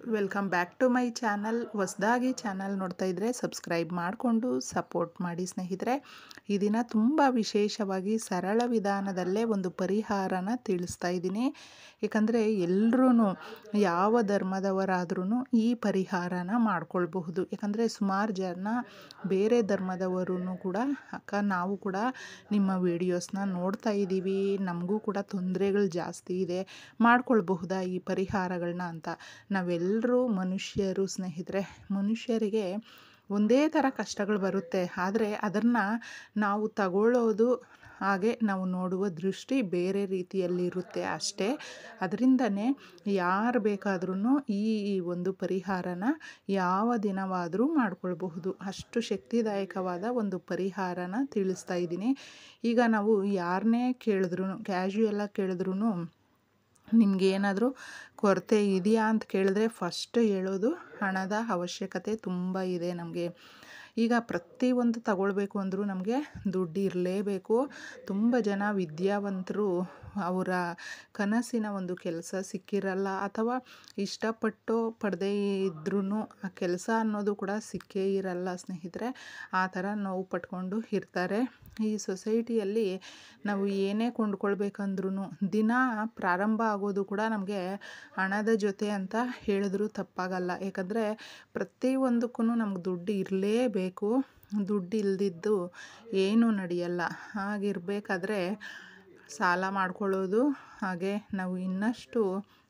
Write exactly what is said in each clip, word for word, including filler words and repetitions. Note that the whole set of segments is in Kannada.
Welcome back to my channel. ಹೊಸದಾಗಿ ಚಾನಲ್ ನೋಡ್ತಾ ಇದ್ದರೆ ಸಬ್ಸ್ಕ್ರೈಬ್ ಮಾಡಿಕೊಂಡು ಸಪೋರ್ಟ್ ಮಾಡಿ ಸ್ನೇಹಿತರೆ. ಈ ದಿನ ತುಂಬ ವಿಶೇಷವಾಗಿ ಸರಳ ವಿಧಾನದಲ್ಲೇ ಒಂದು ಪರಿಹಾರನ ತಿಳಿಸ್ತಾ ಇದ್ದೀನಿ. ಏಕೆಂದರೆ ಎಲ್ಲರೂ ಯಾವ ಧರ್ಮದವರಾದ್ರೂ ಈ ಪರಿಹಾರನ ಮಾಡ್ಕೊಳ್ಬಹುದು. ಯಾಕಂದರೆ ಸುಮಾರು ಜನ ಬೇರೆ ಧರ್ಮದವರು ಕೂಡ ಅಕ್ಕ ನಾವು ಕೂಡ ನಿಮ್ಮ ವಿಡಿಯೋಸ್ನ ನೋಡ್ತಾ ಇದ್ದೀವಿ, ನಮಗೂ ಕೂಡ ತೊಂದರೆಗಳು ಜಾಸ್ತಿ ಇದೆ, ಮಾಡ್ಕೊಳ್ಬಹುದಾ ಈ ಪರಿಹಾರಗಳನ್ನ ಅಂತ. ನಾವೆಲ್ಲರೂ ಮನುಷ್ಯರು ಸ್ನೇಹಿತರೆ. ಮನುಷ್ಯರಿಗೆ ಒಂದೇ ಥರ ಕಷ್ಟಗಳು ಬರುತ್ತೆ, ಆದರೆ ಅದನ್ನು ನಾವು ತಗೊಳ್ಳೋದು ಹಾಗೆ ನಾವು ನೋಡುವ ದೃಷ್ಟಿ ಬೇರೆ ರೀತಿಯಲ್ಲಿರುತ್ತೆ ಅಷ್ಟೇ. ಅದರಿಂದನೇ ಯಾರು ಬೇಕಾದ್ರೂ ಈ ಒಂದು ಪರಿಹಾರನ ಯಾವ ದಿನವಾದರೂ ಮಾಡ್ಕೊಳ್ಬಹುದು. ಅಷ್ಟು ಶಕ್ತಿದಾಯಕವಾದ ಒಂದು ಪರಿಹಾರನ ತಿಳಿಸ್ತಾ ಇದ್ದೀನಿ. ಈಗ ನಾವು ಯಾರನ್ನೇ ಕೇಳಿದ್ರು, ಕ್ಯಾಶುಯಲಾಗಿ ಕೇಳಿದ್ರು, ನಿಮಗೇನಾದರೂ ಕೊರತೆ ಇದೆಯಾ ಅಂತ ಕೇಳಿದ್ರೆ ಫಸ್ಟ್ ಹೇಳೋದು ಹಣದ ಅವಶ್ಯಕತೆ ತುಂಬ ಇದೆ ನಮಗೆ. ಈಗ ಪ್ರತಿಯೊಂದು ತಗೊಳ್ಬೇಕು ಅಂದರೂ ನಮಗೆ ದುಡ್ಡು ಇರಲೇಬೇಕು. ತುಂಬ ಜನ ವಿದ್ಯಾವಂತರು ಅವರ ಕನಸಿನ ಒಂದು ಕೆಲಸ ಸಿಕ್ಕಿರಲ್ಲ, ಅಥವಾ ಇಷ್ಟಪಟ್ಟು ಪಡೆದೇ ಇದ್ರೂ ಆ ಕೆಲಸ ಅನ್ನೋದು ಕೂಡ ಸಿಕ್ಕೇ ಇರಲ್ಲ ಸ್ನೇಹಿತರೆ. ಆ ಥರ ನೋವು ಪಟ್ಕೊಂಡು ಇರ್ತಾರೆ. ಈ ಸೊಸೈಟಿಯಲ್ಲಿ ನಾವು ಏನೇ ಕೊಂಡ್ಕೊಳ್ಬೇಕಂದ್ರೂ ದಿನ ಪ್ರಾರಂಭ ಆಗೋದು ಕೂಡ ನಮಗೆ ಹಣದ ಜೊತೆ ಅಂತ ಹೇಳಿದ್ರೂ ತಪ್ಪಾಗಲ್ಲ. ಯಾಕಂದರೆ ಪ್ರತಿಯೊಂದಕ್ಕೂ ನಮ್ಗೆ ದುಡ್ಡು ಇರಲೇಬೇಕು. ದುಡ್ಡು ಇಲ್ದಿದ್ದು ಏನೂ ನಡೆಯಲ್ಲ. ಹಾಗಿರಬೇಕಾದ್ರೆ ಸಾಲ ಮಾಡ್ಕೊಳ್ಳೋದು, ಹಾಗೆ ನಾವು ಇನ್ನಷ್ಟು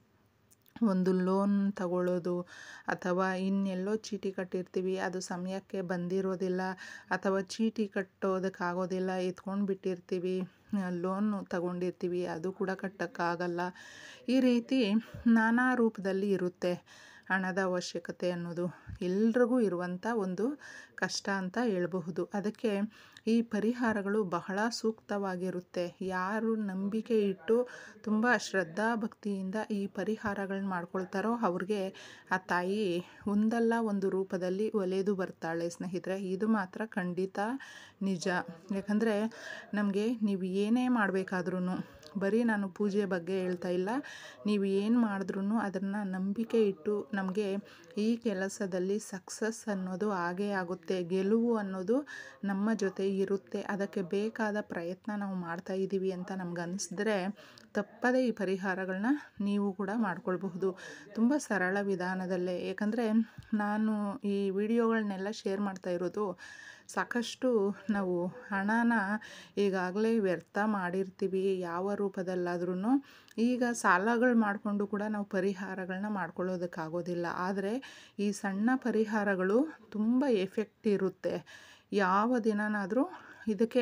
ಒಂದು ಲೋನ್ ತಗೊಳ್ಳೋದು, ಅಥವಾ ಇನ್ನೆಲ್ಲೋ ಚೀಟಿ ಕಟ್ಟಿರ್ತೀವಿ, ಅದು ಸಮಯಕ್ಕೆ ಬಂದಿರೋದಿಲ್ಲ, ಅಥವಾ ಚೀಟಿ ಕಟ್ಟೋದಕ್ಕಾಗೋದಿಲ್ಲ, ಎತ್ಕೊಂಡು ಬಿಟ್ಟಿರ್ತೀವಿ, ಲೋನು ತಗೊಂಡಿರ್ತೀವಿ, ಅದು ಕೂಡ ಕಟ್ಟೋಕ್ಕಾಗಲ್ಲ. ಈ ರೀತಿ ನಾನಾ ರೂಪದಲ್ಲಿ ಇರುತ್ತೆ ಹಣದ ಅವಶ್ಯಕತೆ ಅನ್ನೋದು. ಎಲ್ರಿಗೂ ಇರುವಂಥ ಒಂದು ಕಷ್ಟ ಅಂತ ಹೇಳಬಹುದು. ಅದಕ್ಕೆ ಈ ಪರಿಹಾರಗಳು ಬಹಳ ಸೂಕ್ತವಾಗಿರುತ್ತೆ. ಯಾರು ನಂಬಿಕೆ ಇಟ್ಟು ತುಂಬ ಶ್ರದ್ಧಾ ಭಕ್ತಿಯಿಂದ ಈ ಪರಿಹಾರಗಳನ್ನ ಮಾಡ್ಕೊಳ್ತಾರೋ ಅವ್ರಿಗೆ ಆ ತಾಯಿ ಒಂದಲ್ಲ ಒಂದು ರೂಪದಲ್ಲಿ ಒಲೆದು ಬರ್ತಾಳೆ ಸ್ನೇಹಿತರೆ. ಇದು ಮಾತ್ರ ಖಂಡಿತ ನಿಜ. ಯಾಕಂದರೆ ನಮಗೆ ನೀವು ಏನೇ ಮಾಡಬೇಕಾದ್ರೂ, ಬರೀ ನಾನು ಪೂಜೆ ಬಗ್ಗೆ ಹೇಳ್ತಾ ಇಲ್ಲ, ನೀವು ಏನು ಮಾಡಿದ್ರೂ ಅದನ್ನು ನಂಬಿಕೆ ಇಟ್ಟು ನಮಗೆ ಈ ಕೆಲಸದಲ್ಲಿ ಸಕ್ಸಸ್ ಅನ್ನೋದು ಆಗೇ ಆಗುತ್ತೆ, ಗೆಲುವು ಅನ್ನೋದು ನಮ್ಮ ಜೊತೆ ಇರುತ್ತೆ. ಅದಕ್ಕೆ ಬೇಕಾದ ಪ್ರಯತ್ನ ನಾವು ಮಾಡ್ತಾ ಇದ್ದೀವಿ ಅಂತ ನಮ್ಗೆ ಅನಿಸಿದ್ರೆ ತಪ್ಪದೇ ಈ ಪರಿಹಾರಗಳನ್ನ ನೀವು ಕೂಡ ಮಾಡ್ಕೊಳ್ಬಹುದು, ತುಂಬ ಸರಳ ವಿಧಾನದಲ್ಲೇ. ಏಕೆಂದರೆ ನಾನು ಈ ವಿಡಿಯೋಗಳನ್ನೆಲ್ಲ ಶೇರ್ ಮಾಡ್ತಾ ಇರೋದು, ಸಾಕಷ್ಟು ನಾವು ಹಣನ ಈಗಾಗಲೇ ವ್ಯರ್ಥ ಮಾಡಿರ್ತೀವಿ ಯಾವ ರೂಪದಲ್ಲಾದ್ರೂ. ಈಗ ಸಾಲಗಳು ಮಾಡಿಕೊಂಡು ಕೂಡ ನಾವು ಪರಿಹಾರಗಳನ್ನ ಮಾಡ್ಕೊಳ್ಳೋದಕ್ಕಾಗೋದಿಲ್ಲ. ಆದರೆ ಈ ಸಣ್ಣ ಪರಿಹಾರಗಳು ತುಂಬ ಎಫೆಕ್ಟ್ ಇರುತ್ತೆ. ಯಾವ ದಿನನಾದರೂ ಇದಕ್ಕೆ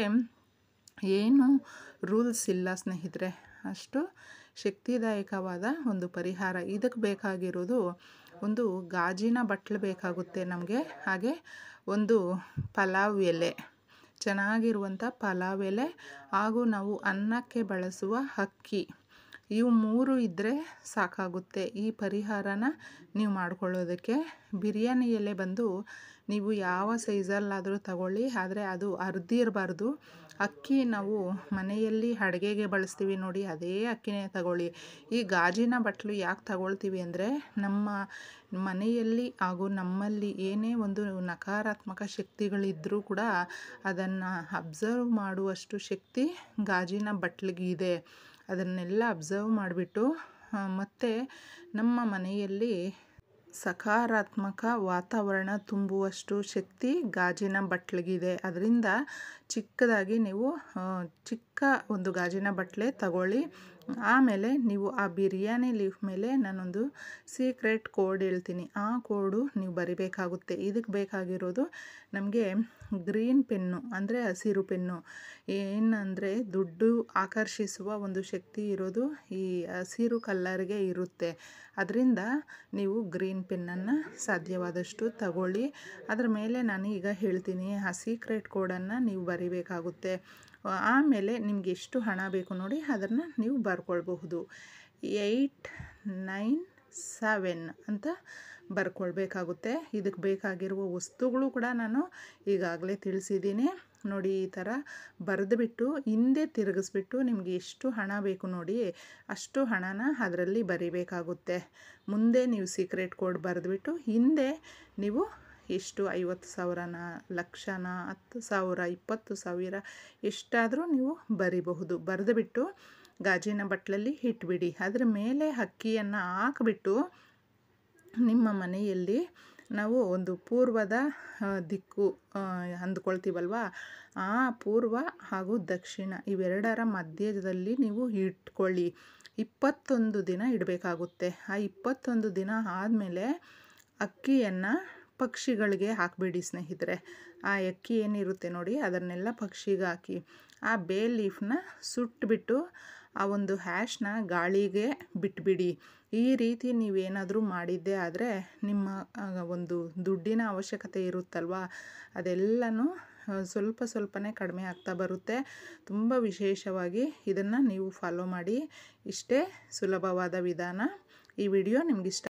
ಏನು ರೂಲ್ಸ್ ಇಲ್ಲ ಸ್ನೇಹಿತರೆ, ಅಷ್ಟು ಶಕ್ತಿದಾಯಕವಾದ ಒಂದು ಪರಿಹಾರ. ಇದಕ್ಕೆ ಬೇಕಾಗಿರೋದು ಒಂದು ಗಾಜಿನ ಬಟ್ಲು ಬೇಕಾಗುತ್ತೆ ನಮಗೆ, ಹಾಗೆ ಒಂದು ಪಲಾವ್ ಎಲೆ, ಚೆನ್ನಾಗಿರುವಂಥ ಪಲಾವ್ ಎಲೆ, ಹಾಗೂ ನಾವು ಅನ್ನಕ್ಕೆ ಬಳಸುವ ಅಕ್ಕಿ, ಇವು ಮೂರು ಇದ್ದರೆ ಸಾಕಾಗುತ್ತೆ ಈ ಪರಿಹಾರನ ನೀವು ಮಾಡ್ಕೊಳ್ಳೋದಕ್ಕೆ. ಬಿರಿಯಾನಿ ಎಲೆ ಬಂದು ನೀವು ಯಾವ ಸೈಜಲ್ಲಾದರೂ ತಗೊಳ್ಳಿ, ಆದರೆ ಅದು ಅರ್ದಿರಬಾರ್ದು. ಅಕ್ಕಿ ನಾವು ಮನೆಯಲ್ಲಿ ಅಡುಗೆಗೆ ಬಳಸ್ತೀವಿ ನೋಡಿ, ಅದೇ ಅಕ್ಕಿನೇ ತಗೊಳ್ಳಿ. ಈ ಗಾಜಿನ ಬಟ್ಲು ಯಾಕೆ ತಗೊಳ್ತೀವಿ ಅಂದರೆ, ನಮ್ಮ ಮನೆಯಲ್ಲಿ ಹಾಗೂ ನಮ್ಮಲ್ಲಿ ಏನೇ ಒಂದು ನಕಾರಾತ್ಮಕ ಶಕ್ತಿಗಳಿದ್ದರೂ ಕೂಡ ಅದನ್ನು ಅಬ್ಸರ್ವ್ ಮಾಡುವಷ್ಟು ಶಕ್ತಿ ಗಾಜಿನ ಬಟ್ಲಿಗಿದೆ. ಅದನ್ನೆಲ್ಲ ಅಬ್ಸರ್ವ್ ಮಾಡಿಬಿಟ್ಟು ಮತ್ತು ನಮ್ಮ ಮನೆಯಲ್ಲಿ ಸಕಾರಾತ್ಮಕ ವಾತಾವರಣ ತುಂಬುವಷ್ಟು ಶಕ್ತಿ ಗಾಜಿನ ಬಟ್ಲಿಗಿದೆ. ಅದರಿಂದ ಚಿಕ್ಕದಾಗಿ ನೀವು ಚಿಕ್ಕ ಒಂದು ಗಾಜಿನ ಬಟ್ಲೆ ತಗೊಳ್ಳಿ. ಆಮೇಲೆ ನೀವು ಆ ಬಿರಿಯಾನಿ ಲೀಫ್ ಮೇಲೆ ನಾನೊಂದು ಸೀಕ್ರೆಟ್ ಕೋಡ್ ಹೇಳ್ತೀನಿ, ಆ ಕೋಡು ನೀವು ಬರಿಬೇಕಾಗುತ್ತೆ. ಇದಕ್ಕೆ ಬೇಕಾಗಿರೋದು ನಮಗೆ ಗ್ರೀನ್ ಪೆನ್ನು, ಅಂದರೆ ಹಸಿರು ಪೆನ್ನು. ಏನಂದರೆ ದುಡ್ಡು ಆಕರ್ಷಿಸುವ ಒಂದು ಶಕ್ತಿ ಇರೋದು ಈ ಹಸಿರು ಕಲ್ಲರ್ಗೆ ಇರುತ್ತೆ. ಅದರಿಂದ ನೀವು ಗ್ರೀನ್ ಪೆನ್ನನ್ನು ಸಾಧ್ಯವಾದಷ್ಟು ತಗೊಳ್ಳಿ. ಅದರ ಮೇಲೆ ನಾನು ಈಗ ಹೇಳ್ತೀನಿ ಆ ಸೀಕ್ರೆಟ್ ಕೋಡನ್ನು ನೀವು ಬರಿಬೇಕಾಗುತ್ತೆ. ಆಮೇಲೆ ನಿಮ್ಗೆ ಎಷ್ಟು ಹಣ ಬೇಕು ನೋಡಿ ಅದನ್ನು ನೀವು ಬರ್ಕೊಳ್ಬಹುದು. ಏಯ್ಟ್ ನೈನ್ ಸೆವೆನ್ ಅಂತ ಬರ್ಕೊಳ್ಬೇಕಾಗುತ್ತೆ. ಇದಕ್ಕೆ ಬೇಕಾಗಿರುವ ವಸ್ತುಗಳು ಕೂಡ ನಾನು ಈಗಾಗಲೇ ತಿಳಿಸಿದ್ದೀನಿ. ನೋಡಿ ಈ ಥರ ಬರೆದುಬಿಟ್ಟು ಹಿಂದೆ ತಿರುಗಿಸ್ಬಿಟ್ಟು ನಿಮಗೆ ಎಷ್ಟು ಹಣ ಬೇಕು ನೋಡಿ ಅಷ್ಟು ಹಣನ ಅದರಲ್ಲಿ ಬರಿಬೇಕಾಗುತ್ತೆ. ಮುಂದೆ ನೀವು ಸೀಕ್ರೆಟ್ ಕೋಡ್ ಬರೆದುಬಿಟ್ಟು ಹಿಂದೆ ನೀವು ಎಷ್ಟು ಐವತ್ತು ಸಾವಿರನ ಲಕ್ಷನ ಹತ್ತು ಸಾವಿರ ಇಪ್ಪತ್ತು ಸಾವಿರ ಎಷ್ಟಾದರೂ ನೀವು ಬರಿಬಹುದು. ಬರೆದುಬಿಟ್ಟು ಗಾಜಿನ ಬಟ್ಲಲ್ಲಿ ಇಟ್ಬಿಡಿ. ಅದರ ಮೇಲೆ ಅಕ್ಕಿಯನ್ನು ಹಾಕಿಬಿಟ್ಟು ನಿಮ್ಮ ಮನೆಯಲ್ಲಿ ನಾವು ಒಂದು ಪೂರ್ವದ ದಿಕ್ಕು ಅಂದ್ಕೊಳ್ತೀವಲ್ವ, ಆ ಪೂರ್ವ ಹಾಗೂ ದಕ್ಷಿಣ ಇವೆರಡರ ಮಧ್ಯದಲ್ಲಿ ನೀವು ಇಟ್ಕೊಳ್ಳಿ. ಇಪ್ಪತ್ತೊಂದು ದಿನ ಇಡಬೇಕಾಗುತ್ತೆ. ಆ ಇಪ್ಪತ್ತೊಂದು ದಿನ ಆದಮೇಲೆ ಅಕ್ಕಿಯನ್ನು ಪಕ್ಷಿಗಳಿಗೆ ಹಾಕಿಬಿಡಿ ಸ್ನೇಹಿತರೆ. ಆ ಅಕ್ಕಿ ಏನಿರುತ್ತೆ ನೋಡಿ ಅದನ್ನೆಲ್ಲ ಪಕ್ಷಿಗೆ ಹಾಕಿ ಆ ಬೇ ಲೀಫ್ನ ಸುಟ್ಬಿಟ್ಟು ಆ ಒಂದು ಹ್ಯಾಶ್ನ ಗಾಳಿಗೆ ಬಿಟ್ಬಿಡಿ. ಈ ರೀತಿ ನೀವೇನಾದರೂ ಮಾಡಿದ್ದೇ ಆದರೆ ನಿಮ್ಮ ಒಂದು ದುಡ್ಡಿನ ಅವಶ್ಯಕತೆ ಇರುತ್ತಲ್ವ ಅದೆಲ್ಲನೂ ಸ್ವಲ್ಪ ಸ್ವಲ್ಪನೇ ಕಡಿಮೆ ಆಗ್ತಾ ಬರುತ್ತೆ. ತುಂಬ ವಿಶೇಷವಾಗಿ ಇದನ್ನು ನೀವು ಫಾಲೋ ಮಾಡಿ. ಇಷ್ಟೇ ಸುಲಭವಾದ ವಿಧಾನ. ಈ ವಿಡಿಯೋ ನಿಮಗಿಷ್ಟ